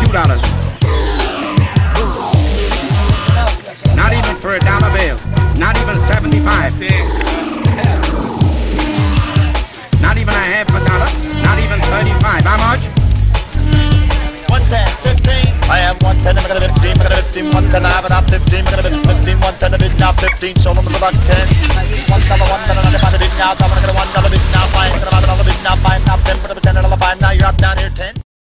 $2. Not even for a dollar bill. Not even 75. Not even a half a dollar. Not even 35. How much? 110, 15. I am 110, I'm gonna 15, I'm gonna 15, 110, I have it up 15, I'm gonna 15, 110, a bit now 15, sold on the buck 10. $1, $1, I'm gonna bid now, I'm gonna $1 bid now, $5, $1 bid now, $5, now $10, $10, $5, now you're up down here 10.